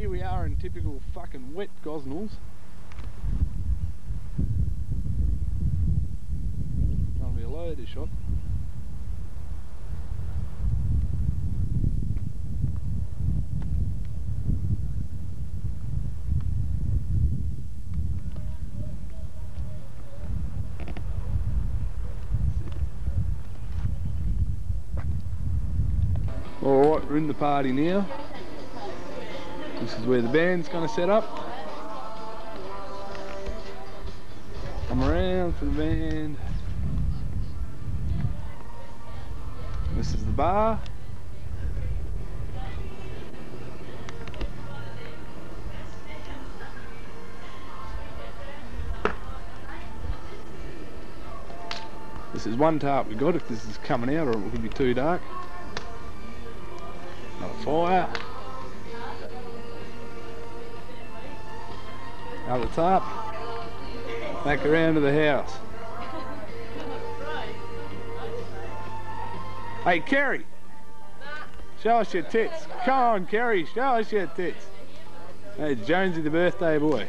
here we are in typical fucking wet Gosnells. Gonna be a loader shot. Alright, we're in the party now. This is where the band's going to set up. Come around for the band. This is the bar. This is one tarp we got if this is coming out, or it could be too dark. Another fire. Another tarp. Back around to the house. Hey, Kerry. Show us your tits. Come on, Kerry. Show us your tits. Hey, it's Jonzy, the birthday boy.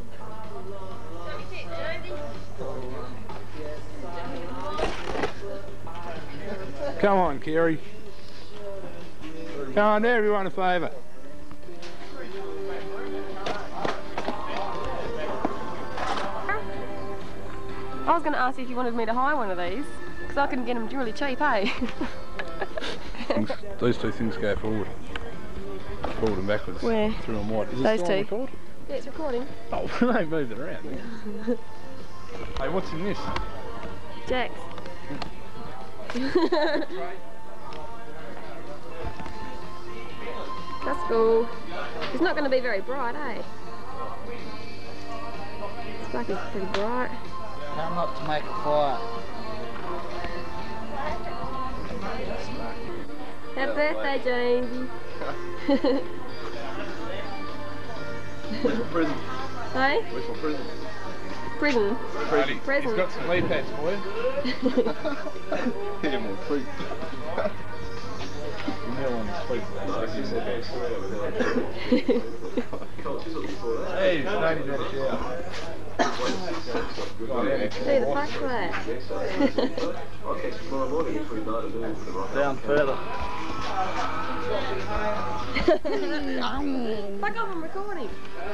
Come on, Kerry. Come on, do everyone a favour. I was going to ask you if you wanted me to hire one of these, because I can get them really cheap, eh? Those two things go forward. Forward and backwards. Where? Through and wide. Is those this two? Record? Yeah, it's recording. Oh, they moved it around. Hey, what's in this? Jacks. That's cool. It's not going to be very bright, eh? It's like it's pretty bright. Come up to make a fire. Happy birthday, Jonzy. Where's my present? Hey? Where's my present? Prison. Present. He's got some lead pads for you. Hit more fruit. Hey, it's 90 minutes out. See the fuck's that? Down further. Fuck off, I'm recording.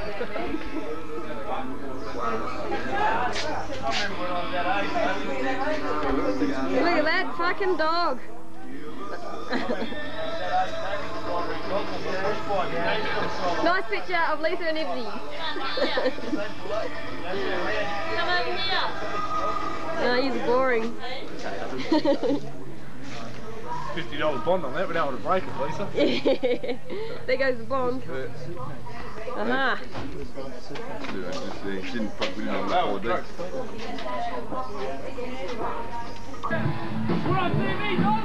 Look at that fucking dog. Nice picture of Lisa and Ivy. Come over here. No, he's boring. $50 bond on that, we don't want to break it, Lisa. Yeah. There goes the bond. Aha. We're on TV, dog!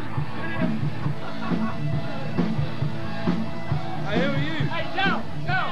Hey, who are you? Hey, Joe! Joe!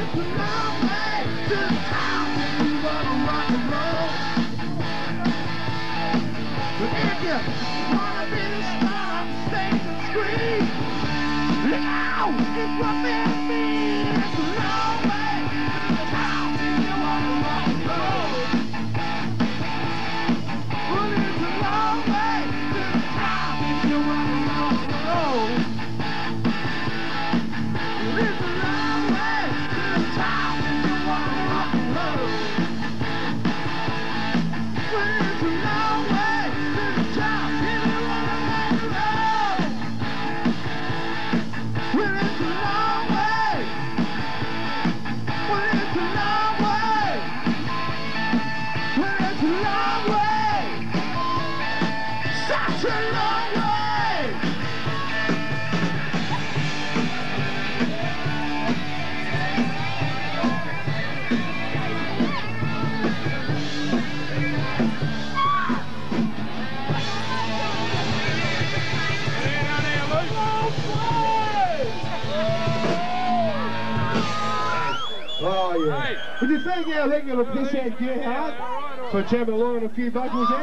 Would you thank our regular pisshead Gerhard for jamming along on a few vocals there?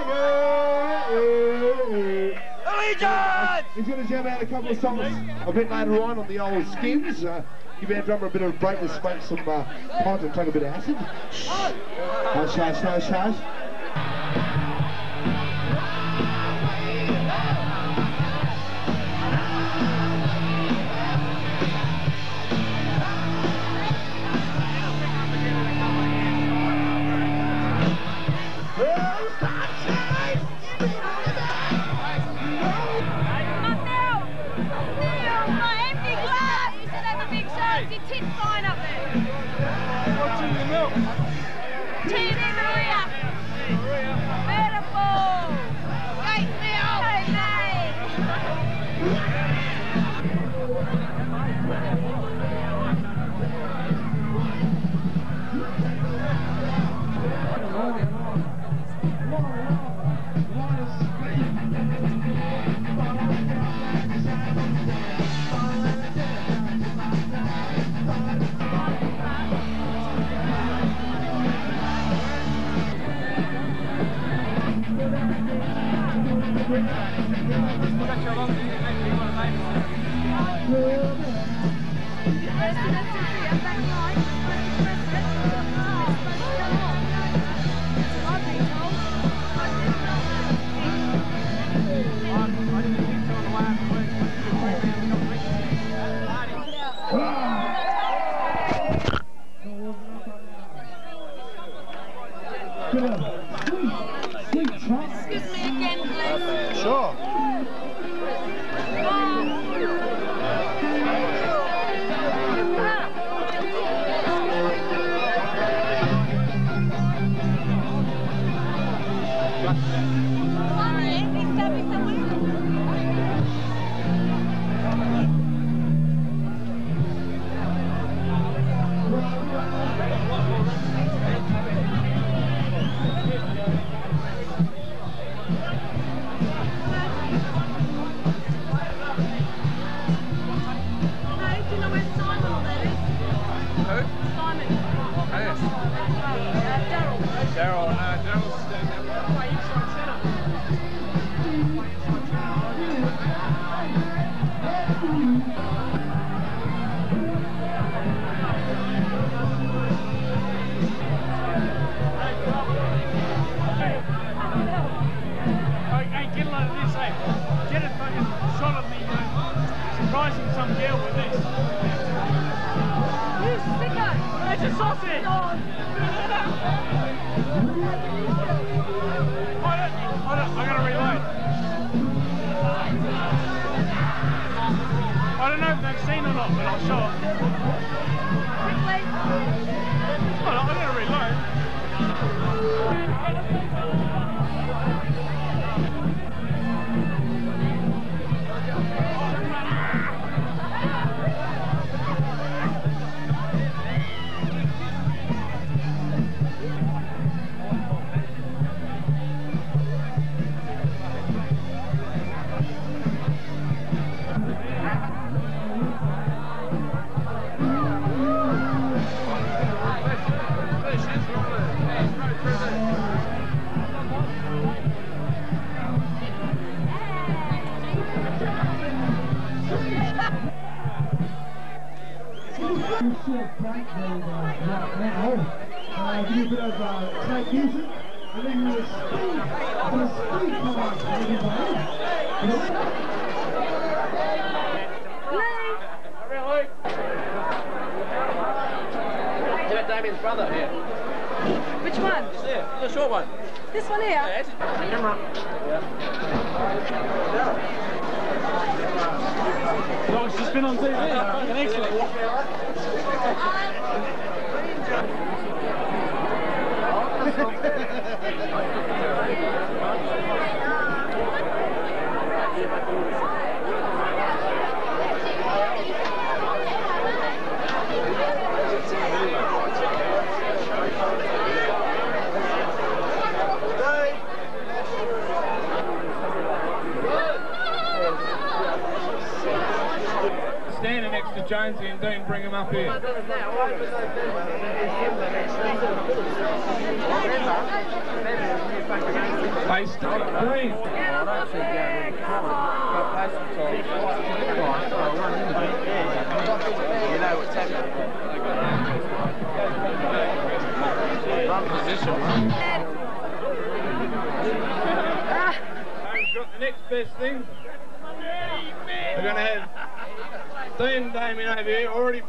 He's going to jam out a couple of songs a bit later on the old skins. Give our drummer a bit of a break to smoke some pot and take a bit of acid. Hush, hush, hush, hush. Excuse me again, please. Sure. I don't know if they've seen or not, but I'll show them. Well, I'm going to reload. short break then right now. Give you a bit of track music, and then you'll speed come up, everybody. Damien's brother here. Which one? It's there, the short one. This one here? Yeah, it's camera. Blokes, just been on TV. Excellent. Standing next to Jonzy and Dean, bring him up here. Hey, stay green. You know what's happening. Run position, We've got the next best thing. We're going to have Dean and Damien over here already.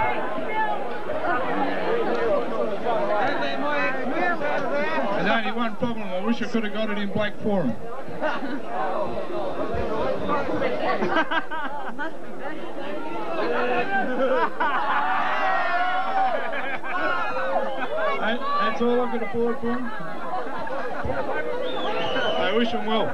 There's only one problem. I wish I could have got it in black for him. That's all I could afford for him. I wish him well.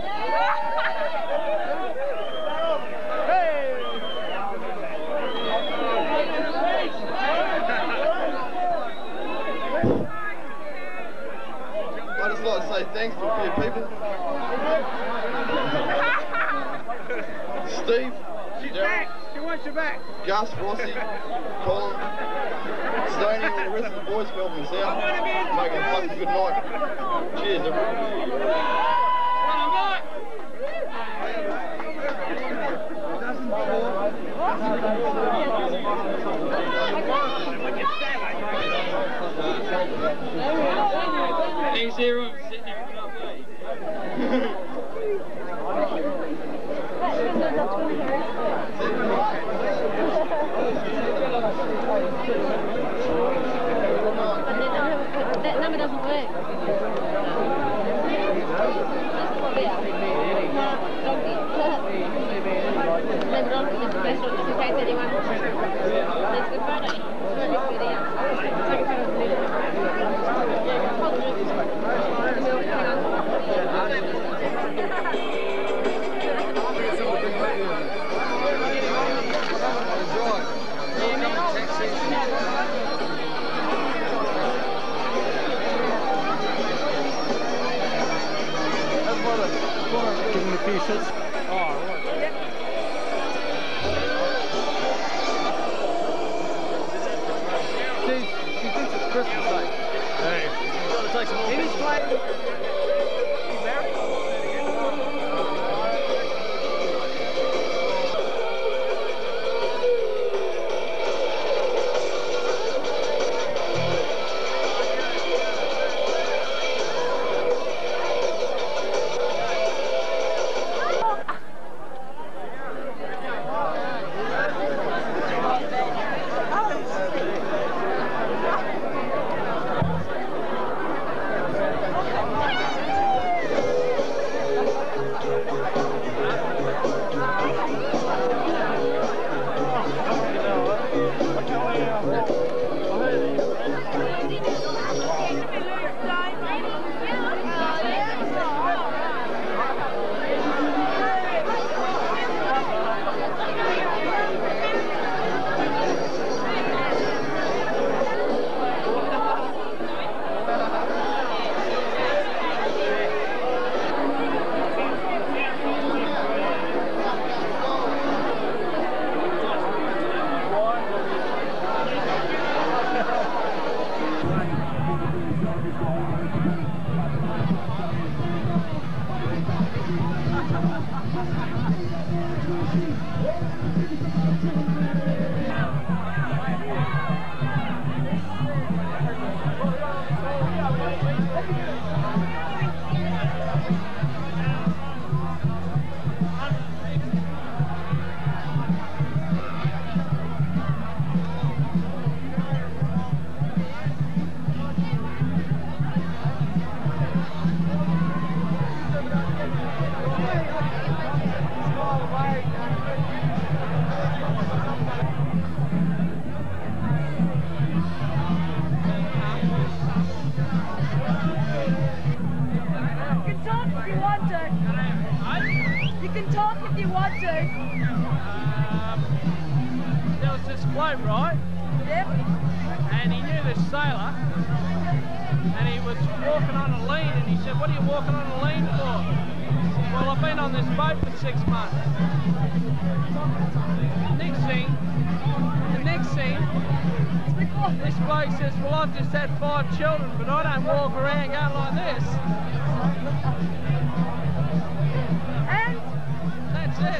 I'd just like to say thanks to a few people. Steve, Derek, She wants you back. Gus, Rossi, Colin, Stoney, and the rest of the boys for helping us out. Making a fucking good night. Cheers, everyone. Thanks, everyone. That number doesn't work. Give him a few shots. Oh, right. She thinks it's Christmas Day. Hey. You've got to take some more. He's playing. He's married. float, right? Yep. And he knew this sailor, and he was walking on a lean, and he said, "What are you walking on a lean for?" "Well, I've been on this boat for 6 months." The next scene, this bloke says, "Well, I've just had 5 children, but I don't walk around going like this." And that's it.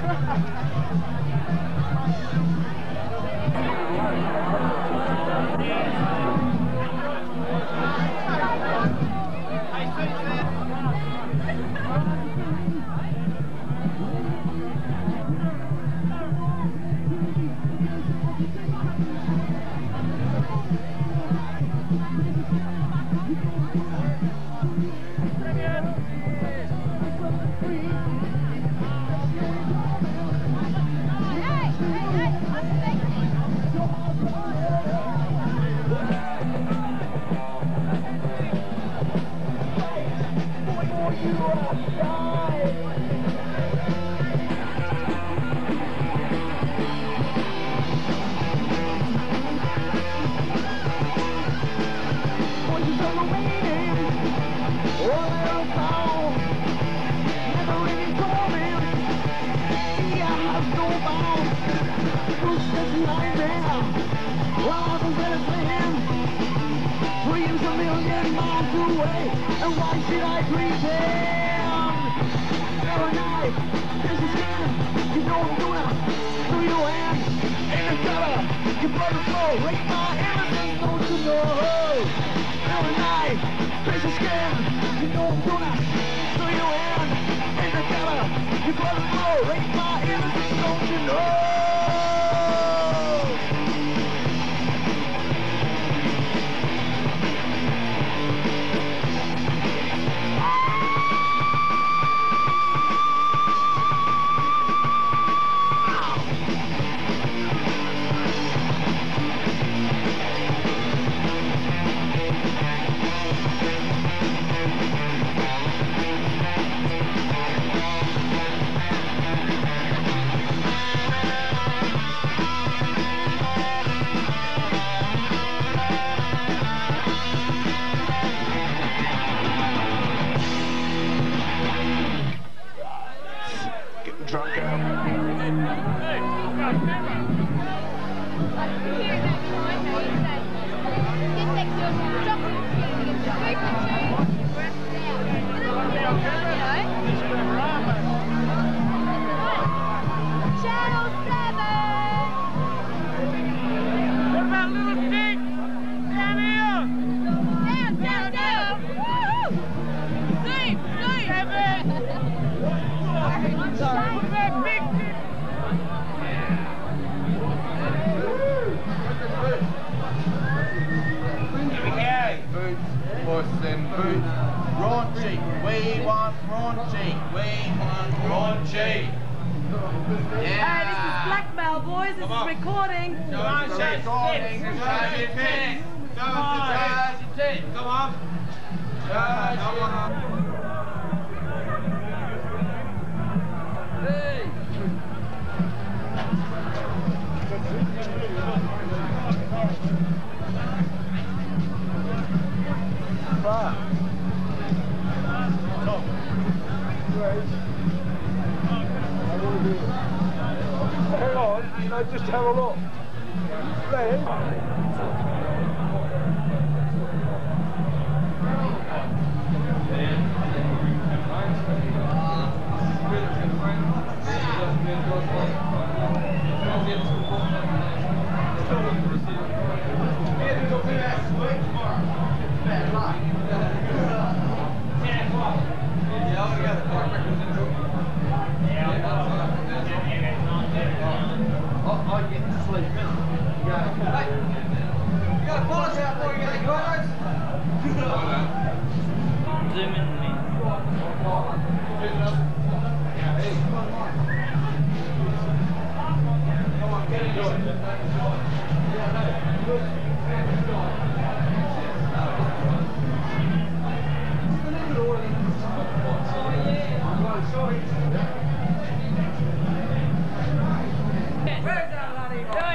Just have a look.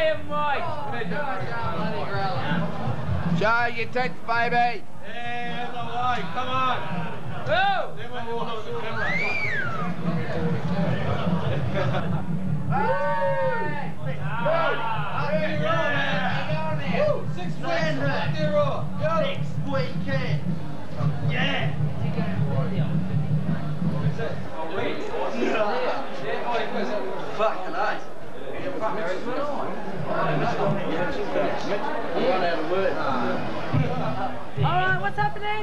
Show your tits, baby. Yeah, the way. Come on. Go. Then we'll walk on the camera. Yeah. Fucking nice. Alright, what's happening?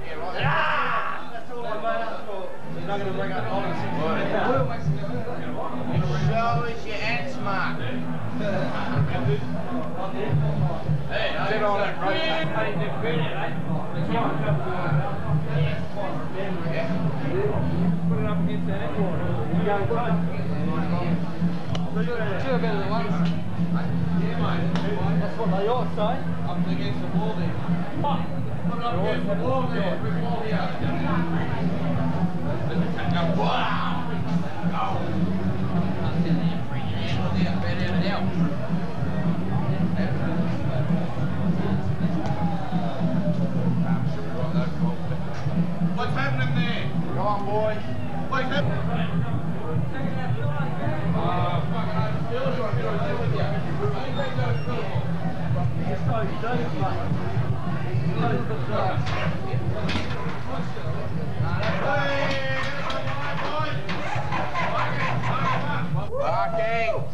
You're not going to bring up show us your ants, Mark. Sit on it, put it up against that two are better than one. That's what they all say. Up against the wall there. Put it up against the wall there. Big wall here. Wow! What's happening there? Come on, boys. What's happening? Barking.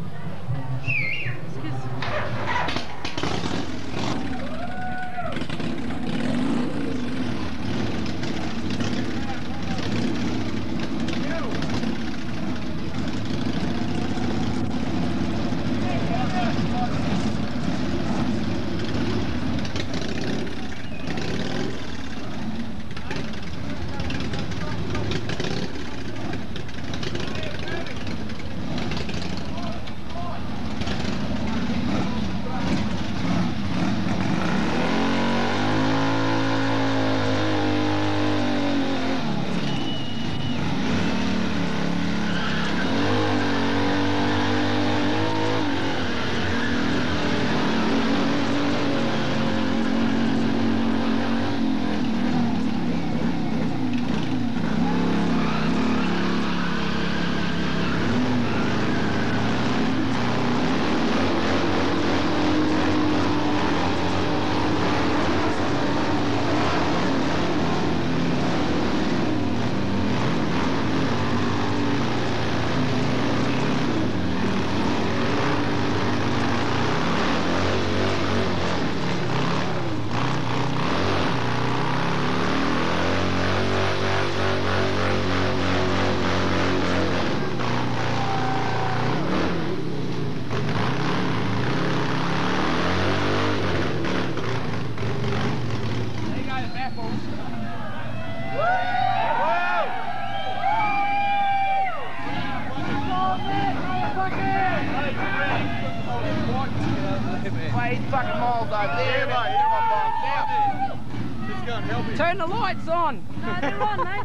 Fucking miles over there, mate. Just go and help him. Turn the lights on. No, they're on, mate.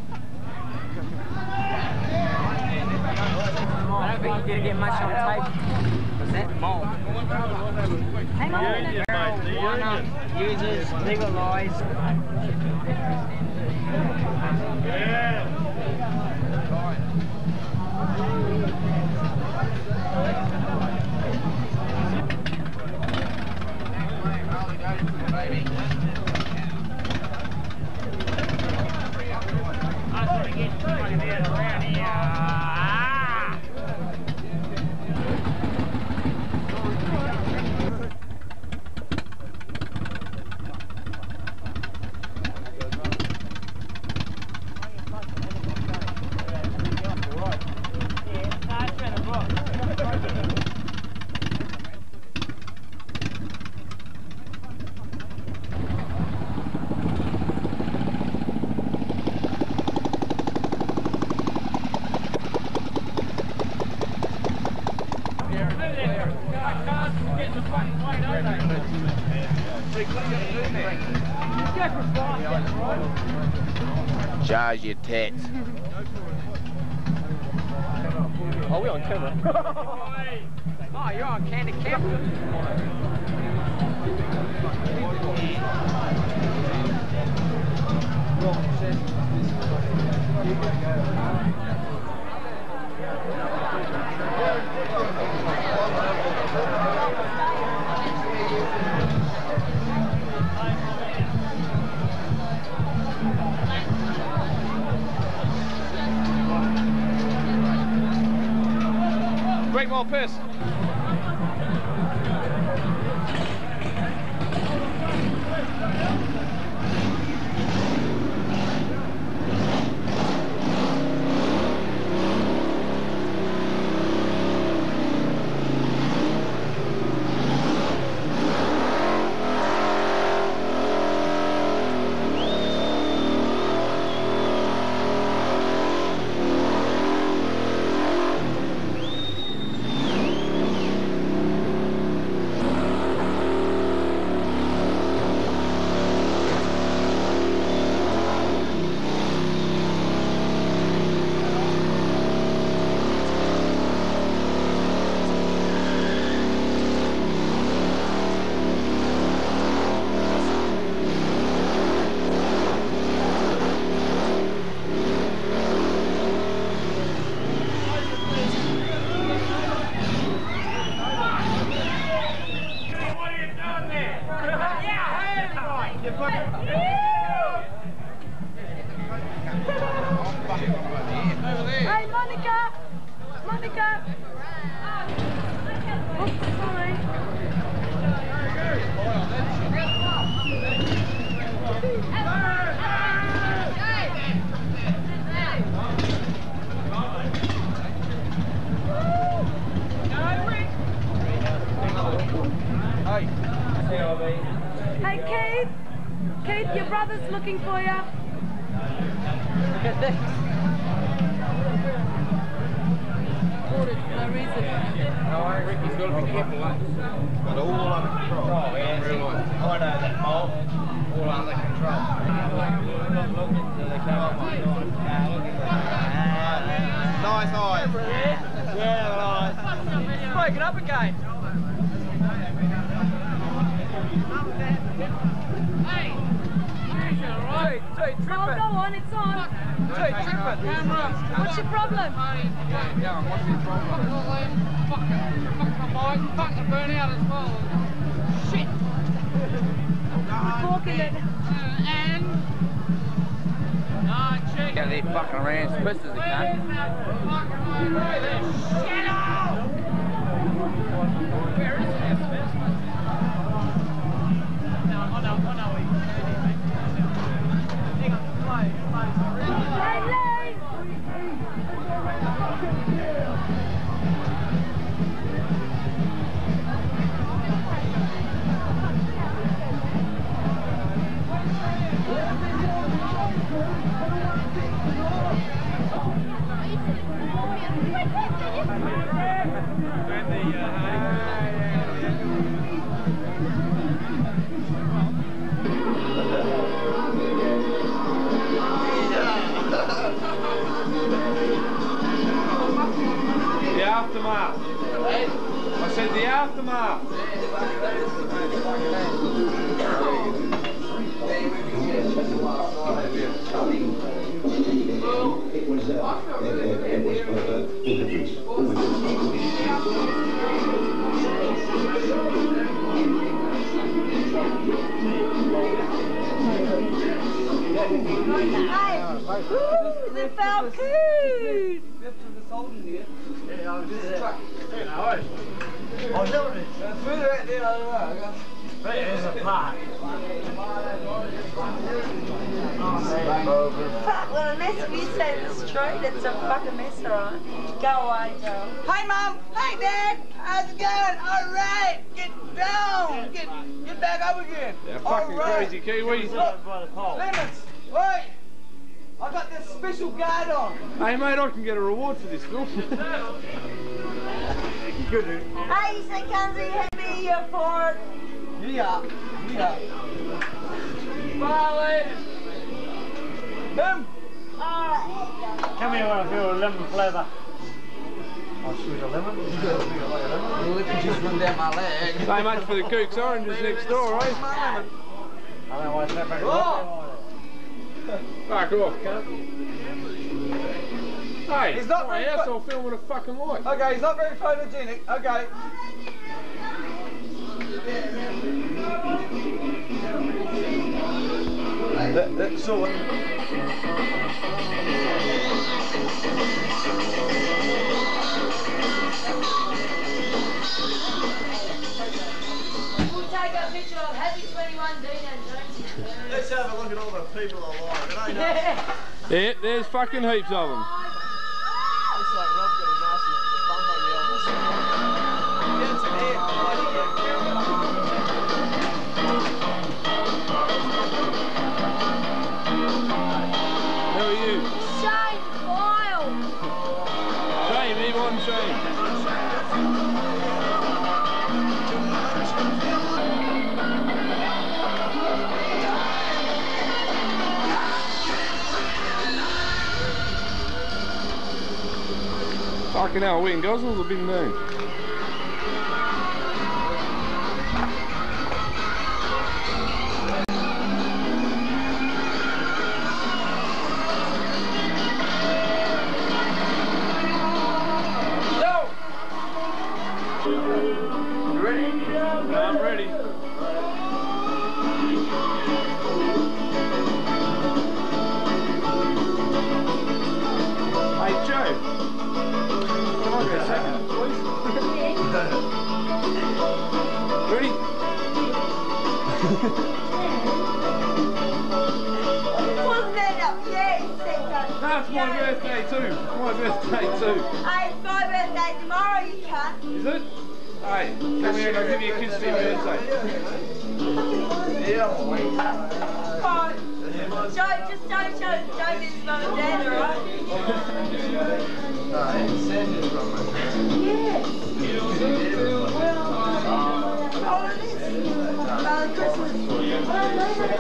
I don't think you're going to get much on tape. Was that mold? Hang on a minute. One users, legalise. Yeah. Shows your tits. Are we on camera? Oh, you're on Candy Camp. Drink more piss. Hey, Monica! Monica! Oops, sorry. Hey, Kate! Kate, your brother's looking for you. Look at this. No reason. Ricky's got to be careful, but all under control. I know that, Paul. All under control. Nice eyes. Yeah, nice. Break it up again. Hey, Oh, go on, it's on. What's your problem? Yeah, what's your problem? Fucking burn out as well. Shit. Corking it. And... Ah, check. Yeah, they fucking ran as quick as they can. Where is it? No, I know. The aftermath. I said the aftermath. It was They felt good. Fuck, what a mess. If you say the street, it's a fucking mess, alright? Go away, Joe. Hi, Mom. Hi, Dad. How's it going? All right. Get down. Get back up again. Yeah, fucking crazy Kiwis. Look, Lemons. Wait. I got this special guard on. Hey mate, I can get a reward for this film. Good, dude. Hey, you say Gozzy had me here for it. Yeah. Bye, ladies. Bim. Alright. Come here when I feel a lemon flavour. Just run down my leg. So much for the Cook's Oranges next door, eh? Fuck off, cunt. Hey, He's not my very house, I'll film with a fucking light. Okay, he's not very photogenic. Okay. That's all. We'll take a picture of Happy 21 Dean and Jonzy. Let's have a look at all the people alive. It ain't us. Yeah, there's fucking heaps of them. Looks like Rob's got a nasty bump on the elbow. Yeah, it's an air. How are you? Shane Boyle. Shame, E1 shame. Fucking hell, we in Gosnells have been doing. You ready? I'm ready. Hey Joe, come on for a second, please. Ready? Wasn't that up? Yeah, he said that. No, it's my birthday too. It's my birthday too. Hey, it's my birthday tomorrow, you cunt. Is it? Hey, come here and I'll give you a kiss for your birthday. Oh, Joe, just don't show this mum and dad, alright? Yeah. Oh, it is. Christmas.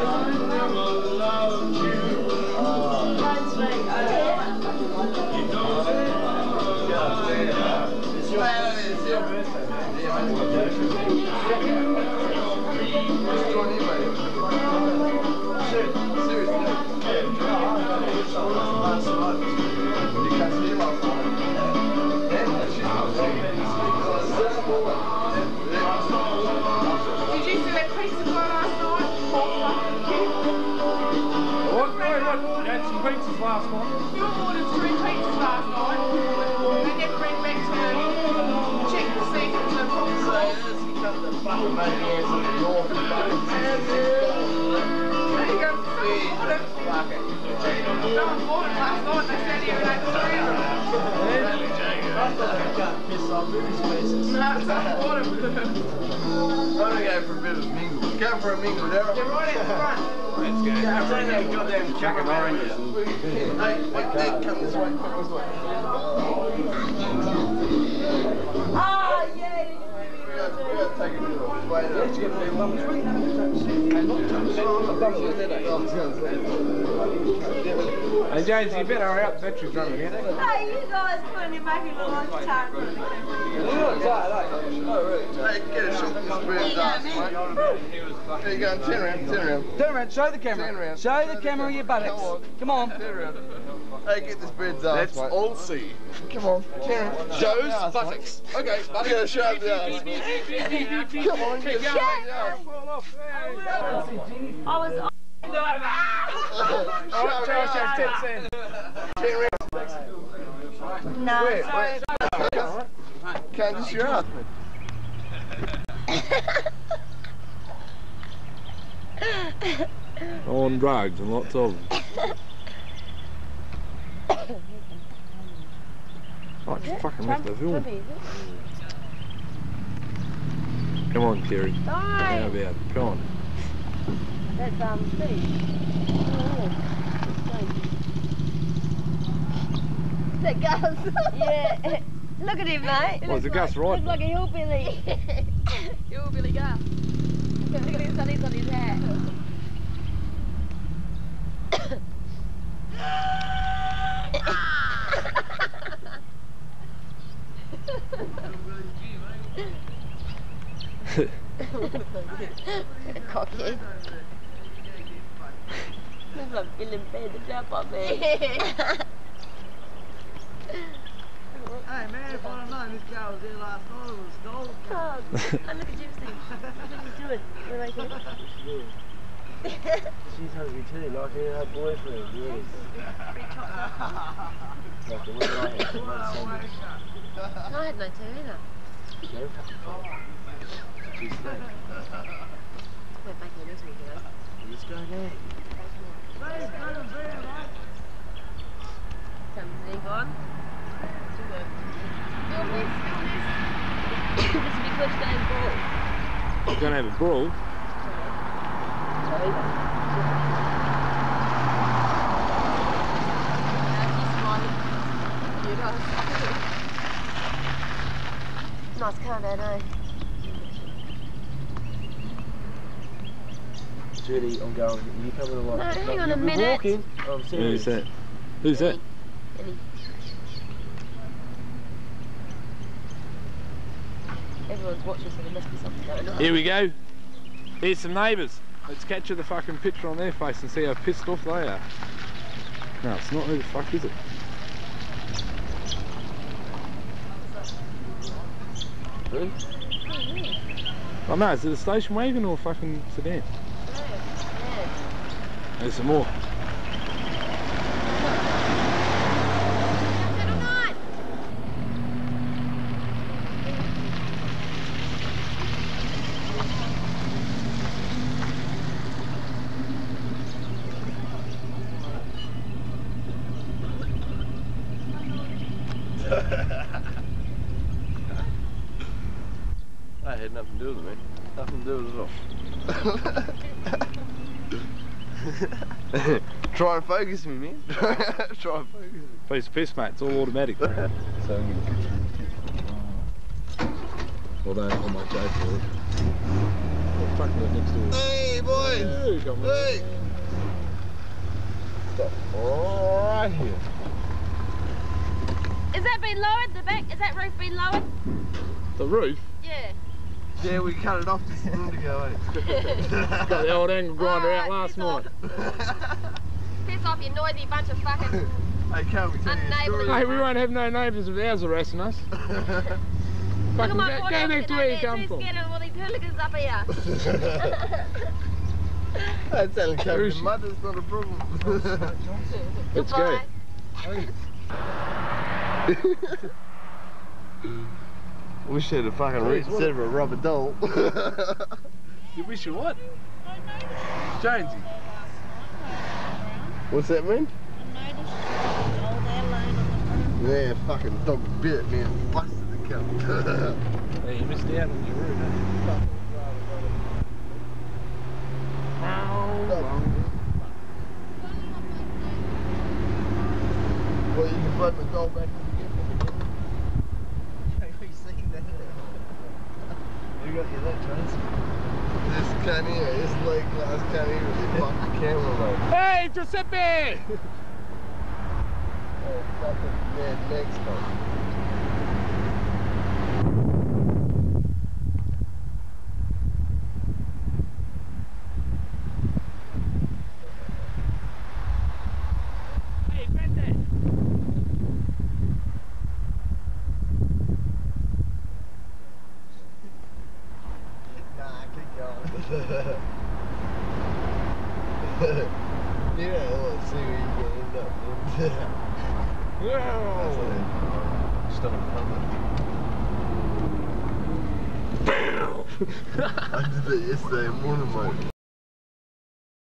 Did you see that pizza guy last night? What? Wait, what? You had some pizzas last night? You ordered 3 pizzas last night. They didn't bring back to check to see if it was a proper sauce. There you go. Someone bought it last night. They said you had 3 of them. No, someone bought it. I'm gonna go for a bit of a mingle. Go for a mingle, Daryl. They're right at the front. Let's go. Yeah, I'm trying to goddamn fucking oranges. Hey, come this way, come this way. Oh, yeah. We gotta take a bit of a way down. Hey James, you better hurry up, the battery's running out. Hey, you guys putting your making a long time. Hey, get a shot from this bird's ass, mate. There you go, turn around. Turn around, show the camera. Turn around. Show the camera your buttocks. Come on. Turn around. Hey, get this bird's ass, Let's mate. all see. Come on, turn around. Joe's buttocks. Okay, I'm gonna show the ass, mate. Come on, get the ass. I was on. Alright, Joe, show tits in. No, Wait. Can't just your ass, On drugs and lots of them. I just fucking missed the film. Come on, Kerry. How about it? Come on. That's Steve. Is that Gus? Yeah. Look at him, mate. Was it Gus right? Looks like a hillbilly. Hillbilly Gus. Look at his sunnies on his hat. Cocky. Looks like feeling bad to jump on me. Hey man, if I'd have known this guy was here last night, it was gold. Oh, and look at Jim's thing. Look what he's doing. You like it? She's hungry too, like her boyfriend, yes. Like the one I had, the one sandwich. No, I had no tea either. No fucking fault. She's sick. We're back here this week, you know. Let's go now. Something on. Film this. This will be good staying brawl. You're going to have a brawl? Sorry. She's smiling. Beautiful. Nice car there, no? Judy, I'm going. You coming along? No, hang on a We're minute. walking. I'm serious. Who's that? Who's that? Any. Everyone's watching, so there must be something going on. Here we go. Here's some neighbours. Let's capture the fucking picture on their face and see how pissed off they are. No, it's not. Who the fuck is it? Really? Oh no, is it a station wagon or a fucking sedan? There's some more. I had nothing to do with it, man. Nothing to do with it at all. Try and focus me, man. Try and focus me. Piece of piss, mate. It's all automatic. So I'm going to picture although on my joke for it. Oh, fuck that next door. Hey, boys! Hey, come on. Hey! Stop right here. Is that been lowered? The back? Is that roof been lowered? The roof? Yeah. Yeah, we cut it off just a minute ago, eh? Got the old angle grinder out last night. Piss off, you noisy bunch of fucking... Hey, can't we tell you a story? Hey, we won't have no neighbours with ours harassing us. Fucking go back to where you come from. Scared of all these hooligans up here. That's only covered in mud, it's not a problem. Let's go. Wish you had a fucking root instead of a rubber doll. You wish you what? Jonzy. What's that mean? Yeah, fucking dog bit me and busted the cup. Hey, you missed out on your route, huh? Well, you can plug the doll back in again. Have you seen that? You got your that, Jones? This can't hear, this leg glass can't hear with the fucking camera, mate. Hey, Giuseppe! Oh, fucking Mad Max, mate. Hey, Granddad. Nah, keep going. You don't want to see where you're going to end up, man. Stop it, I did that yesterday morning, mate.